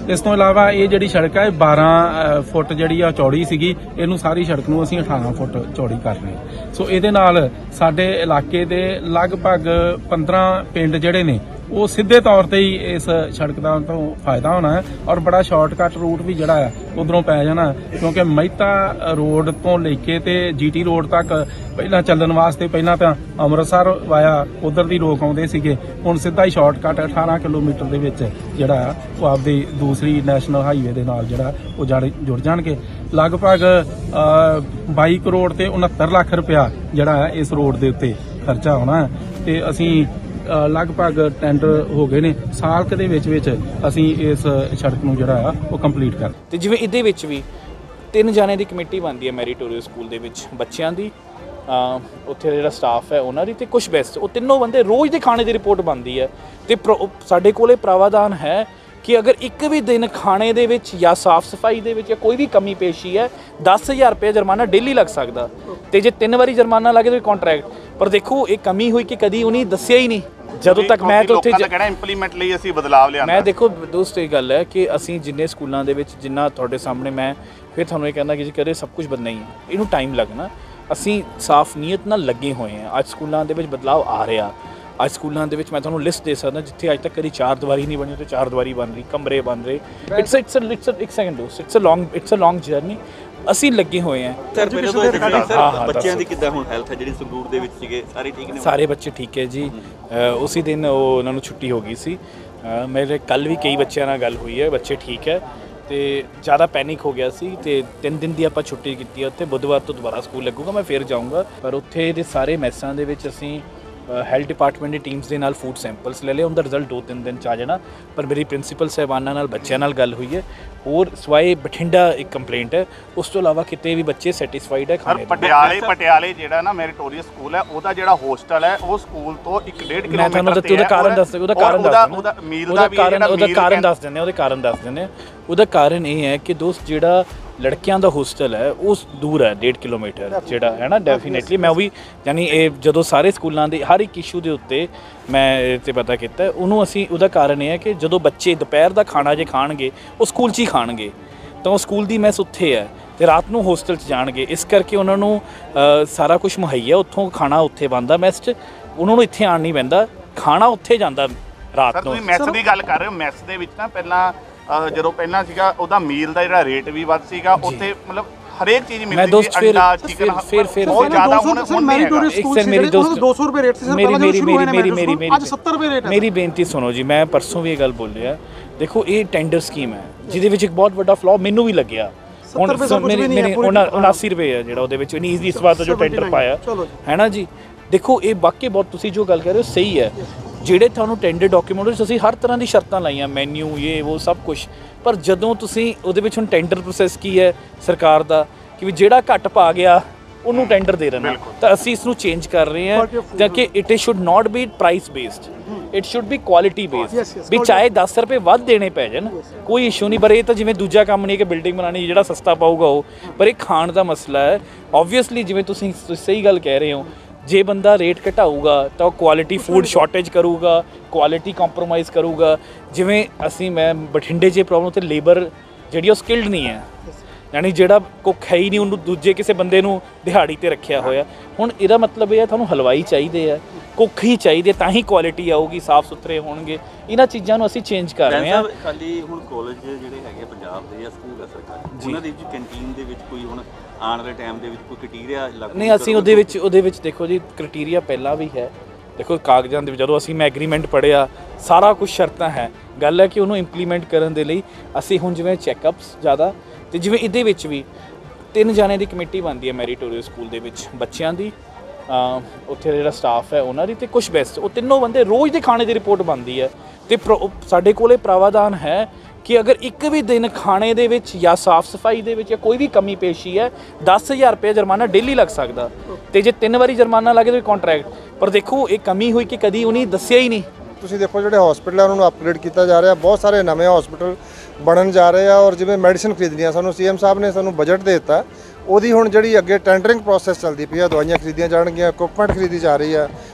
ਇਸ ਤੋਂ ਇਲਾਵਾ ਇਹ ਜਿਹੜੀ ਸੜਕ ਹੈ ਬਾਰਾਂ ਫੁੱਟ ਜਿਹੜੀ ਆ ਚੌੜੀ ਸੀਗੀ, ਇਹਨੂੰ ਸਾਰੀ ਸੜਕ ਨੂੰ ਅਸੀਂ ਅਠਾਰਾਂ ਫੁੱਟ ਚੌੜੀ ਕਰ ਰਹੇ ਹਾਂ। ਸੋ ਇਹਦੇ ਨਾਲ ਸਾਡੇ ਇਲਾਕੇ ਦੇ ਲਗਭਗ ਪੰਦਰਾਂ ਪਿੰਡ ਜਿਹੜੇ ਨੇ ਉਹ ਸਿੱਧੇ ਤੌਰ ਤੇ ਹੀ ਇਸ ਸੜਕ ਦਾ ਤੋਂ ਫਾਇਦਾ ਹੋਣਾ ਹੈ ਔਰ ਬੜਾ ਸ਼ਾਰਟਕਟ ਰੂਟ ਵੀ ਜਿਹੜਾ ਹੈ ਉਧਰੋਂ ਪੈ ਜਾਣਾ, ਕਿਉਂਕਿ ਮਹਿਤਾ ਰੋਡ ਤੋਂ ਲੈ ਕੇ ਤੇ ਜੀਟੀ ਰੋਡ ਤੱਕ ਪਹਿਲਾਂ ਚੱਲਣ ਵਾਸਤੇ ਪਹਿਲਾਂ ਤਾਂ ਅੰਮ੍ਰਿਤਸਰ ਵਾਇਆ ਉਧਰ ਦੀ ਲੋਕ ਆਉਂਦੇ ਸੀਗੇ, ਹੁਣ ਸਿੱਧਾ ਹੀ ਸ਼ਾਰਟਕਟ ਅਠਾਰਾਂ ਕਿਲੋਮੀਟਰ ਦੇ ਵਿੱਚ ਜਿਹੜਾ ਉਹ ਆਪਦੀ ਦੂਸਰੀ ਨੈਸ਼ਨਲ ਹਾਈਵੇ ਦੇ ਨਾਲ ਜਿਹੜਾ ਉਹ ਜੁੜ ਜਾਣਗੇ। ਲਗਭਗ ਬਾਈ ਕਰੋੜ ਤੇ ਉਨੱਤਰ ਲੱਖ ਰੁਪਇਆ ਜਿਹੜਾ ਹੈ ਇਸ ਰੋਡ ਦੇ ਉੱਤੇ ਖਰਚਾ ਹੋਣਾ ਤੇ ਅਸੀਂ ਲਗਭਗ ਟੈਂਡਰ ਹੋ ਗਏ ਨੇ, ਸਾਲ ਕੁ ਦੇ ਵਿੱਚ ਵਿੱਚ ਅਸੀਂ ਇਸ ਸੜਕ ਨੂੰ ਜਿਹੜਾ ਆ ਉਹ ਕੰਪਲੀਟ ਕਰ। ਤੇ ਜਿਵੇਂ ਇਹਦੇ ਵਿੱਚ ਵੀ ਤਿੰਨ ਜਾਣੇ ਦੀ ਕਮੇਟੀ ਬਣਦੀ ਹੈ ਮੈਰੀਟੋਰੀਅਸ ਸਕੂਲ ਦੇ ਵਿੱਚ, ਬੱਚਿਆਂ ਦੀ, ਉੱਥੇ ਜਿਹੜਾ ਸਟਾਫ ਹੈ ਉਹਨਾਂ ਦੀ ਤੇ ਕੁਝ ਬੈਸਟ, ਉਹ ਤਿੰਨੋਂ ਬੰਦੇ ਰੋਜ਼ ਦੇ ਖਾਣੇ ਦੀ ਰਿਪੋਰਟ ਬਣਦੀ ਹੈ ਤੇ ਸਾਡੇ ਕੋਲੇ ਪ੍ਰਾਵਧਾਨ ਹੈ ਕਿ ਅਗਰ ਇੱਕ ਵੀ ਦਿਨ ਖਾਣੇ ਦੇ ਵਿੱਚ ਜਾਂ ਸਾਫ਼ ਸਫਾਈ ਦੇ ਵਿੱਚ ਜਾਂ ਕੋਈ ਵੀ ਕਮੀ ਪੇਸ਼ੀ ਹੈ ਦਸ ਹਜ਼ਾਰ ਰੁਪਏ ਜੁਰਮਾਨਾ ਡੇਲੀ ਲੱਗ ਸਕਦਾ ਤੇ ਜੇ ਤਿੰਨ ਵਾਰੀ ਜੁਰਮਾਨਾ ਲੱਗੇ ਤਾਂ ਕੰਟਰੈਕਟ। ਪਰ ਦੇਖੋ ਇਹ ਕਮੀ ਹੋਈ ਕਿ ਕਦੀ ਉਹਨੇ ਦੱਸਿਆ ਹੀ ਨਹੀਂ ਜਦੋਂ ਤੱਕ ਮੈਂ ਤਾਂ ਉੱਥੇ ਕਿਹੜਾ ਇੰਪਲੀਮੈਂਟ ਲਈ ਅਸੀਂ ਬਦਲਾਵ ਲਿਆਂਦਾ। ਮੈਂ ਦੇਖੋ ਦੋਸਤ ਇਹ ਗੱਲ ਹੈ ਕਿ ਅਸੀਂ ਜਿੰਨੇ ਸਕੂਲਾਂ ਦੇ ਵਿੱਚ ਜਿੰਨਾ ਤੁਹਾਡੇ ਸਾਹਮਣੇ ਮੈਂ ਫਿਰ ਤੁਹਾਨੂੰ ਇਹ ਕਹਿੰਦਾ ਕਿ ਜੀ ਕਦੇ ਸਭ ਕੁਝ ਬਦਲਣਾ ਹੀ ਹੈ, ਇਹਨੂੰ ਟਾਈਮ ਲੱਗਣਾ। ਅਸੀਂ ਸਾਫ਼ ਨੀਅਤ ਨਾਲ ਲੱਗੇ ਹੋਏ ਹਾਂ। ਅੱਜ ਸਕੂਲਾਂ ਦੇ ਵਿੱਚ ਬਦਲਾਵ ਆ ਰਿਹਾ, ਅੱਜ ਸਕੂਲਾਂ ਦੇ ਵਿੱਚ ਮੈਂ ਤੁਹਾਨੂੰ ਲਿਸਟ ਦੇ ਸਕਦਾ ਜਿੱਥੇ ਅੱਜ ਤੱਕ ਕਦੀ ਚਾਰ ਦੀਵਾਰੀ ਨਹੀਂ ਬਣੀ ਉੱਥੇ ਚਾਰ ਦੀਵਾਰੀ ਬਣ ਰਹੀ, ਕਮਰੇ ਬਣ ਰਹੇ। ਇਟਸ ਇਟਸ ਇਟਸ ਇੱਕ ਸੈਕਿੰਡ ਦੋਸਤ, it's a long it's a long journey. ਅਸੀਂ ਲੱਗੇ ਹੋਏ ਹਾਂ। ਸਰ ਮੇਰੇ ਤੋਂ ਬੱਚਿਆਂ ਦੀ ਕਿੱਦਾਂ ਹੁਣ ਹੈਲਥ ਹੈ ਜਿਹੜੀ ਸੰਗਰੂਰ ਦੇ ਵਿੱਚ ਸੀਗੇ, ਸਾਰੇ ਠੀਕ ਨੇ? ਸਾਰੇ ਬੱਚੇ ਠੀਕ ਹੈ ਜੀ। ਉਸੇ ਦਿਨ ਉਹ ਉਹਨਾਂ ਨੂੰ ਛੁੱਟੀ ਹੋ ਗਈ ਸੀ। ਮੇਰੇ ਕੱਲ ਵੀ ਕਈ ਬੱਚਿਆਂ ਨਾਲ ਗੱਲ ਹੋਈ ਹੈ, ਬੱਚੇ ਠੀਕ ਹੈ ਤੇ ਜ਼ਿਆਦਾ ਪੈਨਿਕ ਹੋ ਗਿਆ ਸੀ ਤੇ ਤਿੰਨ ਦਿਨ ਦੀ ਆਪਾਂ ਛੁੱਟੀ ਕੀਤੀ ਹੈ ਉੱਥੇ। ਬੁੱਧਵਾਰ ਤੋਂ ਦੁਬਾਰਾ ਸਕੂਲ ਲੱਗੂਗਾ, ਮੈਂ ਫਿਰ ਜਾਊਂਗਾ। ਪਰ ਉੱਥੇ ਦੇ ਸਾਰੇ ਮੈਸਾਂ ਦੇ ਵਿੱਚ ਅਸੀਂ ਹੈਲਥ ਡਿਪਾਰਟਮੈਂਟ ਦੀ ਟੀਮਸ ਦੇ ਨਾਲ ਫੂਡ ਸੈਂਪਲਸ ਲੈ ਲਏ, ਉਹਦਾ ਰਿਜ਼ਲਟ ਦੋ ਤਿੰਨ ਦਿਨ 'ਚ ਆ ਜਾਣਾ। ਪਰ ਮੇਰੀ ਪ੍ਰਿੰਸੀਪਲ ਸਾਹਿਬਾਨਾਂ ਨਾਲ ਬੱਚਿਆਂ ਨਾਲ ਗੱਲ ਹੋਈ ਹੈ। ਹੋਰ ਸਵਾਏ ਬਠਿੰਡਾ ਇੱਕ ਕੰਪਲੇਂਟ ਹੈ, ਉਸ ਤੋਂ ਇਲਾਵਾ ਕਿਤੇ ਵੀ ਬੱਚੇ ਸੈਟੀਸਫਾਈਡ ਹੈ ਖਾਣੇ। ਪਟਿਆਲੇ ਪਟਿਆਲੇ ਜਿਹੜਾ ਨਾ ਮੈਰੀਟੋਰੀਅਸ ਸਕੂਲ ਹੈ ਉਹਦਾ ਜਿਹੜਾ ਹੋਸਟਲ ਹੈ ਉਹ ਸਕੂਲ ਤੋਂ ਇੱਕ ਡੇਢ ਕਿਲੋਮੀਟਰ ਮੈਂ ਤੁਹਾਨੂੰ ਉਹਦਾ ਕਾਰਨ ਦੱਸ ਉਹਦਾ ਕਾਰਨ ਦੱਸ ਉਹਦਾ ਮੀਲ ਦਾ ਵੀ ਜਿਹੜਾ ਉਹਦਾ ਕਾਰਨ ਦੱਸ ਦਿੰਦੇ ਉਹਦੇ ਕਾਰਨ ਦੱਸ ਦਿੰਦੇ ਉਹਦਾ ਕਾਰਨ ਇਹ ਹੈ ਕਿ ਦੋਸਤ ਜਿਹੜਾ ਲੜਕਿਆਂ ਦਾ ਹੋਸਟਲ ਹੈ ਉਹ ਦੂਰ ਹੈ ਡੇਢ ਕਿਲੋਮੀਟਰ ਜਿਹੜਾ ਹੈ ਨਾ। ਡੈਫੀਨੇਟਲੀ ਮੈਂ ਉਹ ਵੀ ਯਾਨੀ ਇਹ ਜਦੋਂ ਸਾਰੇ ਸਕੂਲਾਂ ਦੇ ਹਰ ਇੱਕ ਇਸ਼ੂ ਦੇ ਉੱਤੇ ਮੈਂ ਇਹ 'ਤੇ ਪਤਾ ਕੀਤਾ ਉਹਨੂੰ ਅਸੀਂ ਉਹਦਾ ਕਾਰਨ ਇਹ ਹੈ ਕਿ ਜਦੋਂ ਬੱਚੇ ਦੁਪਹਿਰ ਦਾ ਖਾਣਾ ਜੇ ਖਾਣਗੇ ਉਹ ਸਕੂਲ 'ਚ ਹੀ ਖਾਣਗੇ ਤਾਂ ਉਹ ਸਕੂਲ ਦੀ ਮੈਸ ਉੱਥੇ ਹੈ ਤੇ ਰਾਤ ਨੂੰ ਹੋਸਟਲ 'ਚ ਜਾਣਗੇ, ਇਸ ਕਰਕੇ ਉਹਨਾਂ ਨੂੰ ਸਾਰਾ ਕੁਝ ਮੁਹੱਈਆ ਉੱਥੋਂ ਖਾਣਾ ਉੱਥੇ ਬਣਦਾ ਮੈਸ 'ਚ, ਉਹਨਾਂ ਨੂੰ ਇੱਥੇ ਆਉਣ ਨਹੀਂ ਪੈਂਦਾ, ਖਾਣਾ ਉੱਥੇ ਜਾਂਦਾ ਰਾਤ ਨੂੰ। ਤੁਸੀਂ ਮੈਸ ਦੀ ਗੱਲ ਕਰ ਰਹੇ ਹੋ, ਮੈਸ ਦੇ ਵਿੱਚ ਨਾ ਪਹਿਲਾਂ ਜਦੋਂ ਪਹਿਲਾਂ ਸੀਗਾ ਉਹਦਾ ਮੀਲ ਦਾ ਜਿਹੜਾ ਰੇਟ ਵੀ ਵੱਧ ਸੀਗਾ, ਉੱਥੇ ਮਤਲਬ ਹਰੇਕ ਚੀਜ਼ ਮਿਲਦੀ ਸੀ, ਅੰਡਾ ਚਿਕਨ ਫਿਰ ਫਿਰ ਬਹੁਤ ਜ਼ਿਆਦਾ ਹੁਣ ਹੁਣ ਨਹੀਂ ਹੈਗਾ। ਇੱਕ ਸਰ ਮੇਰੀ ਦੋਸਤ ਦੋ ਸੌ ਰੁਪਏ ਰੇਟ ਸੀ ਸਰ, ਮੇਰੀ ਮੇਰੀ ਮੇਰੀ ਮੇਰੀ ਮੇਰੀ ਅੱਜ ਸੱਤਰ ਰੁਪਏ ਰੇਟ ਹੈ। ਮੇਰੀ ਬੇਨਤੀ ਸੁਣੋ ਜੀ, ਮੈਂ ਪਰਸੋਂ ਵੀ ਇਹ ਗੱਲ ਬੋਲਿਆ, ਦੇਖੋ ਇਹ ਟੈਂਡਰ ਸਕੀਮ ਹੈ ਜਿਹਦੇ ਵਿੱਚ ਇੱਕ ਬਹੁਤ ਵੱਡਾ ਫਲॉ ਮੈਨੂੰ ਵੀ ਲੱਗਿਆ। ਹੁਣ ਮੇਰੀ ਮੇਰੀ ਉਨਾਸੀ ਰੁਪਏ ਹੈ ਜਿਹੜਾ ਉਹਦੇ ਵਿੱਚ ਇਨੀ ਈਜ਼ੀ ਇਸ ਵਾਰ ਦਾ ਜੋ ਟੈਂਡਰ ਪਾਇਆ ਹੈ ਨਾ ਜੀ। ਦੇਖੋ ਇਹ ਵਾਕਈ ਬਹੁਤ ਤੁਸੀਂ ਜੋ ਗੱਲ ਕਰ ਰਹੇ ਹੋ ਸਹੀ ਹੈ। ਜਿਹੜੇ ਤੁਹਾਨੂੰ ਟੈਂਡਰ ਡਾਕੂਮੈਂਟ ਵਿੱਚ ਅਸੀਂ ਹਰ ਤਰ੍ਹਾਂ ਦੀ ਸ਼ਰਤਾਂ ਲਾਈਆਂ, ਮੈਨਿਊ ਇਹ ਉਹ ਸਭ ਕੁਝ, ਪਰ ਜਦੋਂ ਤੁਸੀਂ ਉਹਦੇ ਵਿੱਚ ਹੁਣ ਟੈਂਡਰ ਪ੍ਰੋਸੈਸ ਕੀ ਹੈ ਸਰਕਾਰ ਦਾ ਕਿ ਵੀ ਜਿਹੜਾ ਘੱਟ ਪਾ ਗਿਆ ਉਹਨੂੰ ਟੈਂਡਰ ਦੇ ਦੇਣਾ, ਤਾਂ ਅਸੀਂ ਇਸ ਨੂੰ ਚੇਂਜ ਕਰ ਰਹੇ ਹਾਂ ਤਾਂ ਕਿ it should not be price based, it should be quality based. ਵੀ ਚਾਹੇ ਦਸ ਰੁਪਏ ਵੱਧ ਦੇਣੇ ਪੈ ਜਾਣ ਕੋਈ ਇਸ਼ੂ ਨਹੀਂ, ਪਰ ਇਹ ਤਾਂ ਜਿਵੇਂ ਦੂਜਾ ਕੰਮ ਨਹੀਂ ਕਿ ਬਿਲਡਿੰਗ ਬਣਾਉਣੀ ਜਿਹੜਾ ਸਸਤਾ ਪਾਊਗਾ ਉਹ, ਪਰ ਇਹ ਖਾਣ ਦਾ ਮਸਲਾ ਹੈ। ਓਬਵੀਅਸਲੀ ਜਿਵੇਂ ਤੁਸੀਂ ਸਹੀ ਗੱਲ ਕਹਿ ਰਹੇ ਹੋ, ਜੇ ਬੰਦਾ ਰੇਟ ਘਟਾਊਗਾ ਤਾਂ ਉਹ ਕੁਆਲਿਟੀ ਫੂਡ ਸ਼ਾਰਟੇਜ ਕਰੂਗਾ, ਕੁਆਲਿਟੀ ਕੰਪਰੋਮਾਈਜ਼ ਕਰੂਗਾ। ਜਿਵੇਂ ਅਸੀਂ ਮੈਂ ਬਠਿੰਡੇ 'ਚ ਪ੍ਰੋਬਲਮ ਤੇ ਲੇਬਰ ਜਿਹੜੀ ਉਹ ਸਕਿਲਡ ਨਹੀਂ ਹੈ, ਯਾਨੀ ਜਿਹੜਾ ਕੁੱਕ ਹੈ ਹੀ ਨਹੀਂ ਉਹਨੂੰ ਦੂਜੇ ਕਿਸੇ ਬੰਦੇ ਨੂੰ ਦਿਹਾੜੀ ਤੇ ਰੱਖਿਆ ਹੋਇਆ। ਹੁਣ ਇਹਦਾ ਮਤਲਬ ਇਹ ਹੈ ਤੁਹਾਨੂੰ ਹਲਵਾਈ ਚਾਹੀਦੇ ਆ, ਕੁੱਕ ਹੀ ਚਾਹੀਦੇ, ਤਾਂ ਹੀ ਕੁਆਲਿਟੀ ਆਊਗੀ, ਸਾਫ਼ ਸੁਥਰੇ ਹੋਣਗੇ। ਇਹਨਾਂ ਚੀਜ਼ਾਂ ਨੂੰ ਅਸੀਂ ਚੇਂਜ ਕਰ ਰਹੇ ਹਾਂ। ਖਾਲੀ ਹੁਣ ਕਾਲਜ ਜਿਹੜੇ ਹੈਗੇ ਪੰਜਾਬ ਦੇ ਜਾਂ ਸਕੂਲ ਹੈ ਸਰਕਾਰੀ, ਉਹਨਾਂ ਦੇ ਵਿੱਚ ਕੈਂਟੀਨ ਦੇ ਵਿੱਚ ਕੋਈ ਹੁਣ ਆਉਣ ਵਾਲੇ ਟਾਈਮ ਦੇ ਵਿੱਚ ਕੋਈ ਕ੍ਰਾਈਟੇਰੀਆ ਲੱਗੂ? ਨਹੀਂ, ਅਸੀਂ ਉਹਦੇ ਵਿੱਚ ਉਹਦੇ ਵਿੱਚ ਦੇਖੋ ਜੀ ਕ੍ਰਾਈਟੇਰੀਆ ਪਹਿਲਾਂ ਵੀ ਹੈ। ਦੇਖੋ ਕਾਗਜ਼ਾਂ ਦੇ ਵਿੱਚ ਜਦੋਂ ਅਸੀਂ ਮੈਂ ਐਗਰੀਮੈਂਟ ਪੜ੍ਹਿਆ ਸਾਰਾ ਕੁਝ ਸ਼ਰਤਾਂ ਹੈ। ਗੱਲ ਹੈ ਕਿ ਉਹਨੂੰ ਇੰਪਲੀਮੈਂਟ ਕਰਨ ਦੇ ਲਈ ਅਸੀਂ ਹੁਣ ਜਿਵੇਂ ਚੈੱਕਅਪਸ ਜ਼ਿਆਦਾ ਤੇ ਜਿਵੇਂ ਇਹਦੇ ਵਿੱਚ ਵੀ ਤਿੰਨ ਜਾਣੇ ਦੀ ਕਮੇਟੀ ਬਣਦੀ ਹੈ ਮੈਰੀਟੋਰੀਅਸ ਸਕੂਲ ਦੇ ਵਿੱਚ, ਬੱਚਿਆਂ ਦੀ, ਉੱਥੇ ਜਿਹੜਾ ਸਟਾਫ ਹੈ ਉਹਨਾਂ ਦੀ ਤੇ ਕੁਝ ਬੈਸਟ, ਉਹ ਤਿੰਨੋਂ ਬੰਦੇ ਰੋਜ਼ ਦੇ ਖਾਣੇ ਦੀ ਰਿਪੋਰਟ ਬਣਦੀ ਹੈ ਤੇ ਸਾਡੇ ਕੋਲੇ ਪ੍ਰਾਵਧਾਨ ਹੈ ਕਿ ਅਗਰ ਇੱਕ ਵੀ ਦਿਨ ਖਾਣੇ ਦੇ ਵਿੱਚ ਜਾਂ ਸਾਫ਼ ਸਫਾਈ ਦੇ ਵਿੱਚ ਜਾਂ ਕੋਈ ਵੀ ਕਮੀ ਪੇਸ਼ੀ ਹੈ ਦਸ ਹਜ਼ਾਰ ਰੁਪਏ ਜੁਰਮਾਨਾ ਡੇਲੀ ਲੱਗ ਸਕਦਾ ਤੇ ਜੇ ਤਿੰਨ ਵਾਰੀ ਜੁਰਮਾਨਾ ਲੱਗੇ ਤਾਂ ਕੰਟਰੈਕਟ। ਪਰ ਦੇਖੋ ਇਹ ਕਮੀ ਹੋਈ ਕਿ ਕਦੀ ਉਹਨੇ ਦੱਸਿਆ ਹੀ ਨਹੀਂ। ਤੁਸੀਂ ਦੇਖੋ ਜਿਹੜੇ ਹਸਪੀਟਲ ਆ ਉਹਨਾਂ ਨੂੰ ਅਪਗ੍ਰੇਡ ਕੀਤਾ ਜਾ ਰਿਹਾ, ਬਹੁਤ ਸਾਰੇ ਨਵੇਂ ਹਸਪੀਟਲ ਬਣਨ ਜਾ ਰਹੇ ਆ ਔਰ ਜਿਵੇਂ ਮੈਡੀਸਿਨ ਖਰੀਦਣੀਆਂ ਸਾਨੂੰ ਸੀਐਮ ਸਾਹਿਬ ਨੇ ਸਾਨੂੰ ਬਜਟ ਦੇ ਦਿੱਤਾ, ਉਹਦੀ ਹੁਣ ਜਿਹੜੀ ਅੱਗੇ ਟੈਂਡਰਿੰਗ ਪ੍ਰੋਸੈਸ ਚੱਲਦੀ ਪਈ ਆ, ਦਵਾਈਆਂ ਖਰੀਦੀਆਂ ਜਾਣਗੀਆਂ, ਇਕਵਿਪਮੈਂਟ ਖਰੀਦੀ ਜਾ ਰਹੀ ਆ,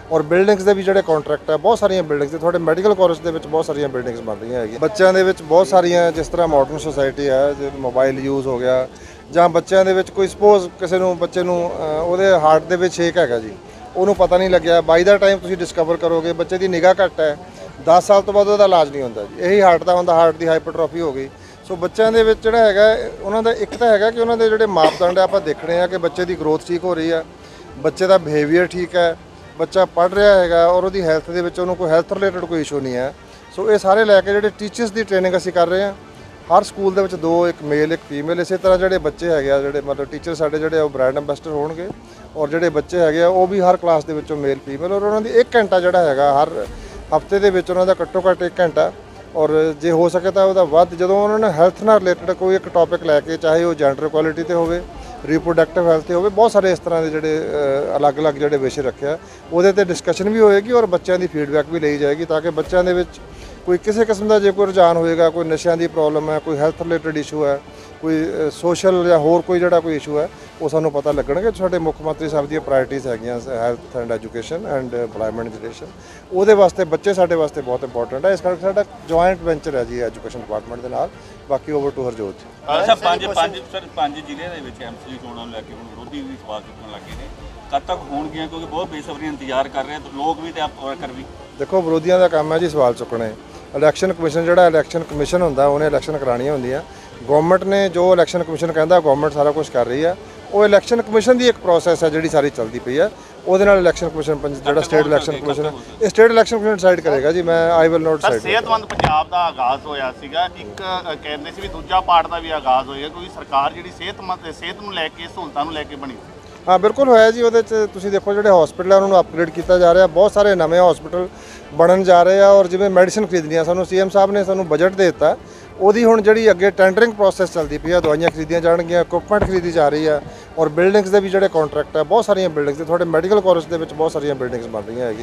ਔਰ ਬਿਲਡਿੰਗਸ ਦੇ ਵੀ ਜਿਹੜੇ ਕੰਟਰੈਕਟ ਹੈ ਬਹੁਤ ਸਾਰੀਆਂ ਬਿਲਡਿੰਗਸ ਤੇ ਤੁਹਾਡੇ ਮੈਡੀਕਲ ਕਾਲਜ ਦੇ ਵਿੱਚ ਬਹੁਤ ਸਾਰੀਆਂ ਬਿਲਡਿੰਗਸ ਬਣ ਰਹੀਆਂ ਹੈਗੀਆਂ। ਬੱਚਿਆਂ ਦੇ ਵਿੱਚ ਬਹੁਤ ਸਾਰੀਆਂ ਜਿਸ ਤਰ੍ਹਾਂ ਮਾਡਰਨ ਸੋਸਾਇਟੀ ਹੈ, ਜਿਵੇਂ ਮੋਬਾਈਲ ਯੂਜ਼ ਹੋ ਗਿਆ, ਜਾਂ ਬੱਚਿਆਂ ਦੇ ਵਿੱਚ ਕੋਈ ਸਪੋਜ਼ ਕਿਸੇ ਨੂੰ ਬੱਚੇ ਨੂੰ ਉਹਦੇ ਹਾਰਟ ਦੇ ਵਿੱਚ ਛੇਕ ਹੈਗਾ ਜੀ, ਉਹਨੂੰ ਪਤਾ ਨਹੀਂ ਲੱਗਿਆ, ਬਾਈ ਦਾ ਟਾਈਮ ਤੁਸੀਂ ਡਿਸਕਵਰ ਕਰੋਗੇ ਬੱਚੇ ਦੀ ਨਿਗਾਹ ਘੱਟ ਹੈ, ਦਸ ਸਾਲ ਤੋਂ ਬਾਅਦ ਉਹਦਾ ਇਲਾਜ ਨਹੀਂ ਹੁੰਦਾ ਜੀ। ਇਹੀ ਹਾਰਟ ਦਾ ਹੁੰਦਾ, ਹਾਰਟ ਦੀ ਹਾਈਪਰਟ੍ਰੋਫੀ ਹੋ ਗਈ। ਸੋ ਬੱਚਿਆਂ ਦੇ ਵਿੱਚ ਜਿਹੜਾ ਹੈਗਾ ਉਹਨਾਂ ਦਾ ਇੱਕ ਤਾਂ ਹੈਗਾ ਕਿ ਉਹਨਾਂ ਦੇ ਜਿਹੜੇ ਮਾਪਦੰਡ ਆ ਆਪਾਂ ਦੇਖਣੇ ਆ ਕਿ ਬੱਚੇ ਦੀ ਗਰੋਥ ਠੀਕ ਹੋ ਰਹੀ ਆ, ਬੱਚੇ ਦਾ ਬਿਹੇਵੀਅਰ ਠੀਕ ਹੈ, ਬੱਚਾ ਪੜ੍ਹ ਰਿਹਾ ਹੈਗਾ ਔਰ ਉਹਦੀ ਹੈਲਥ ਦੇ ਵਿੱਚ ਉਹਨੂੰ ਕੋਈ ਹੈਲਥ ਰਿਲੇਟਡ ਕੋਈ ਇਸ਼ੂ ਨਹੀਂ ਹੈ। ਸੋ ਇਹ ਸਾਰੇ ਲੈ ਕੇ ਜਿਹੜੇ ਟੀਚਰਸ ਦੀ ਟ੍ਰੇਨਿੰਗ ਅਸੀਂ ਕਰ ਰਹੇ ਹਾਂ ਹਰ ਸਕੂਲ ਦੇ ਵਿੱਚ, ਦੋ, ਇੱਕ ਮੇਲ ਇੱਕ ਫੀਮੇਲ। ਇਸੇ ਤਰ੍ਹਾਂ ਜਿਹੜੇ ਬੱਚੇ ਹੈਗੇ ਆ ਜਿਹੜੇ ਮਤਲਬ ਟੀਚਰ ਸਾਡੇ ਜਿਹੜੇ ਉਹ ਬ੍ਰਾਂਡ ਐਂਬੈਸਡਰ ਹੋਣਗੇ, ਔਰ ਜਿਹੜੇ ਬੱਚੇ ਹੈਗੇ ਆ ਉਹ ਵੀ ਹਰ ਕਲਾਸ ਦੇ ਵਿੱਚੋਂ ਮੇਲ ਫੀਮੇਲ, ਔਰ ਉਹਨਾਂ ਦੀ ਇੱਕ ਘੰਟਾ ਜਿਹੜਾ ਹੈਗਾ ਹਰ ਹਫਤੇ ਦੇ ਵਿੱਚ ਉਹਨਾਂ ਦਾ ਘੱਟੋ ਘੱਟ ਇੱਕ ਘੰਟਾ, ਔਰ ਜੇ ਹੋ ਸਕੇ ਤਾਂ ਉਹਦਾ ਵੱਧ, ਜਦੋਂ ਉਹਨਾਂ ਨੇ ਹੈਲਥ ਨਾਲ ਰਿਲੇਟਡ ਕੋਈ ਇੱਕ ਟੌਪਿਕ ਲੈ ਕੇ, ਚਾਹੇ ਉਹ ਜੈਂਡਰ ਇਕੁਐਲਿਟੀ ਤੇ ਹੋਵੇ, ਰੀਪਰੋਡਕਟਿਵ ਹੈਲਥ ਤੇ ਹੋਵੇ, ਬਹੁਤ ਸਾਰੇ ਇਸ ਤਰ੍ਹਾਂ ਦੇ ਜਿਹੜੇ ਅਲੱਗ-ਅਲੱਗ ਜਿਹੜੇ ਵਿਸ਼ੇ ਰੱਖਿਆ ਉਹਦੇ ਤੇ ਡਿਸਕਸ਼ਨ ਵੀ ਹੋਏਗੀ ਔਰ ਬੱਚਿਆਂ ਦੀ ਫੀਡਬੈਕ ਵੀ ਲਈ ਜਾਏਗੀ, ਤਾਂ ਕਿ ਬੱਚਿਆਂ ਦੇ ਵਿੱਚ ਕੋਈ ਕਿਸੇ ਕਿਸਮ ਦਾ ਜੇ ਕੋਈ ਰੁਝਾਨ ਹੋਏਗਾ, ਕੋਈ ਨਸ਼ਿਆਂ ਦੀ ਪ੍ਰੋਬਲਮ ਹੈ, ਕੋਈ ਹੈਲਥ ਰਿਲੇਟਡ ਇਸ਼ੂ ਹੈ, ਕੋਈ ਸੋਸ਼ਲ ਜਾਂ ਹੋਰ ਕੋਈ ਜਿਹੜਾ ਕੋਈ ਇਸ਼ੂ ਹੈ, ਉਹ ਸਾਨੂੰ ਪਤਾ ਲੱਗਣਗੇ। ਸਾਡੇ ਮੁੱਖ ਮੰਤਰੀ ਸਾਹਿਬ ਦੀਆਂ ਪ੍ਰਾਇਰਟੀਜ਼ ਹੈਗੀਆਂ health and education and employment generation, ਉਹਦੇ ਵਾਸਤੇ ਬੱਚੇ ਸਾਡੇ ਵਾਸਤੇ ਬਹੁਤ ਇੰਪੋਰਟੈਂਟ ਹੈ। ਇਸ ਕਰਕੇ ਸਾਡਾ ਜੁਆਇੰਟ ਵੈਂਚਰ ਹੈ ਜੀ ਐਜੂਕੇਸ਼ਨ ਡਿਪਾਰਟਮੈਂਟ ਦੇ ਨਾਲ। ਬਾਕੀ ਓਵਰ ਟੂ ਹਰਜੋਤ ਜੀ। ਅੱਛਾ, ਪੰਜ ਪੰਜ ਸਰ ਪੰਜ ਜ਼ਿਲ੍ਹਿਆਂ ਦੇ ਵਿੱਚ ਐਮਸੀਯੂ ਚੋਣਾਂ ਨੂੰ ਲੈ ਕੇ ਹੁਣ ਵਿਰੋਧੀ ਵੀ ਸਵਾਲ ਚੁੱਕਣ ਲੱਗੇ ਨੇ, ਕਦ ਤੱਕ ਹੋਣਗੀਆਂ? ਕਿਉਂਕਿ ਬਹੁਤ ਬੇਸਬਰੀ ਇੰਤਜ਼ਾਰ ਕਰ ਰਹੇ ਆ ਲੋਕ ਵੀ ਤੇ ਆਪ ਵਰਕਰ ਵੀ। ਦੇਖੋ, ਵਿਰੋਧੀਆਂ ਦਾ ਕੰਮ ਹੈ ਜੀ ਸਵਾਲ ਚੁੱਕਣੇ। ਇਲੈਕਸ਼ਨ ਕਮਿਸ਼ਨ ਜਿਹੜਾ ਇਲੈਕਸ਼ਨ ਕਮਿਸ਼ਨ ਹੁੰਦਾ ਉਹਨੇ ਇਲੈਕਸ਼ਨ ਕਰਾਉਣੀਆਂ ਹੁੰਦੀਆਂ। ਗਵਰਨਮੈਂਟ ਨੇ ਜੋ ਇਲੈਕਸ਼ਨ ਕਮਿਸ਼ਨ ਕਹਿੰਦਾ ਗਵਰਨਮੈਂਟ ਸਾਰਾ ਕੁਝ ਕਰ ਰਹੀ ਆ। ਉਹ ਇਲੈਕਸ਼ਨ ਕਮਿਸ਼ਨ ਦੀ ਇੱਕ ਪ੍ਰੋਸੈਸ ਹੈ ਜਿਹੜੀ ਸਾਰੀ ਚੱਲਦੀ ਪਈ ਹੈ, ਉਹਦੇ ਨਾਲ ਇਲੈਕਸ਼ਨ ਕਮਿਸ਼ਨ ਜਿਹੜਾ ਸਟੇਟ ਇਲੈਕਸ਼ਨ ਕਮਿਸ਼ਨ ਹੈ ਇਹ ਸਟੇਟ ਇਲੈਕਸ਼ਨ ਕਮਿਸ਼ਨ ਡਿਸਾਈਡ ਕਰੇਗਾ ਜੀ। ਮੈਂ ਆਈ ਵਿਲ ਨੋਟ ਡਿਸਾਈਡ। ਸਿਹਤਮੰਦ ਪੰਜਾਬ ਦਾ ਆਗਾਜ਼ ਹੋਇਆ ਸੀਗਾ, ਇੱਕ ਕਹਿੰਦੇ ਸੀ ਵੀ ਦੂਜਾ ਪਾਰਟ ਦਾ ਵੀ ਆਗਾਜ਼ ਹੋਏਗਾ, ਕਿਉਂਕਿ ਸਰਕਾਰ ਜਿਹੜੀ ਸਿਹਤਮੰਦ ਸਿਹਤ ਨੂੰ ਲੈ ਕੇ ਸਹੂਲਤਾਂ ਨੂੰ ਲੈ ਕੇ ਬਣੀ। ਹਾਂ, ਬਿਲਕੁਲ ਹੋਇਆ ਜੀ। ਉਹਦੇ 'ਚ ਤੁਸੀਂ ਦੇਖੋ ਜਿਹੜੇ ਹਸਪੀਟਲ ਆ ਉਹਨਾਂ ਨੂੰ ਅਪਗ੍ਰੇਡ ਕੀਤਾ ਜਾ ਰਿਹਾ, ਬਹੁਤ ਸਾਰੇ ਨਵੇਂ ਹਸਪੀਟਲ ਬਣਨ ਜਾ ਰਹੇ ਆ, ਔਰ ਜਿਵੇਂ ਮੈਡੀਸਿਨ ਖਰੀਦਣੀਆਂ ਸਾਨੂੰ ਸੀਐਮ ਸਾਹਿਬ ਨੇ ਸਾਨੂੰ ਬਜਟ ਦੇ ਦਿੱਤਾ, ਉਹਦੀ ਹੁਣ ਜਿਹੜੀ ਅੱਗੇ ਟੈਂਡਰਿੰਗ ਪ੍ਰੋਸੈਸ ਚੱਲਦੀ ਪਈ ਆ, ਦਵਾਈਆਂ ਖਰੀਦੀਆਂ ਜਾਣਗੀਆਂ, ਇਕੁਇਪਮੈਂਟ ਖਰੀਦੀ ਜਾ ਰਹੀ ਆ, ਔਰ ਬਿਲਡਿੰਗਸ ਦੇ ਵੀ ਜਿਹੜੇ ਕੰਟਰੈਕਟ ਆ ਬਹੁਤ ਸਾਰੀਆਂ ਬਿਲਡਿੰਗਸ ਤੇ ਤੁਹਾਡੇ ਮੈਡੀਕਲ ਕਾਲਜ ਦੇ ਵਿੱਚ ਬਹੁਤ ਸਾਰੀਆਂ ਬਿਲਡਿੰਗਸ ਬਣ ਰਹੀਆਂ ਹੈਗੀਆਂ।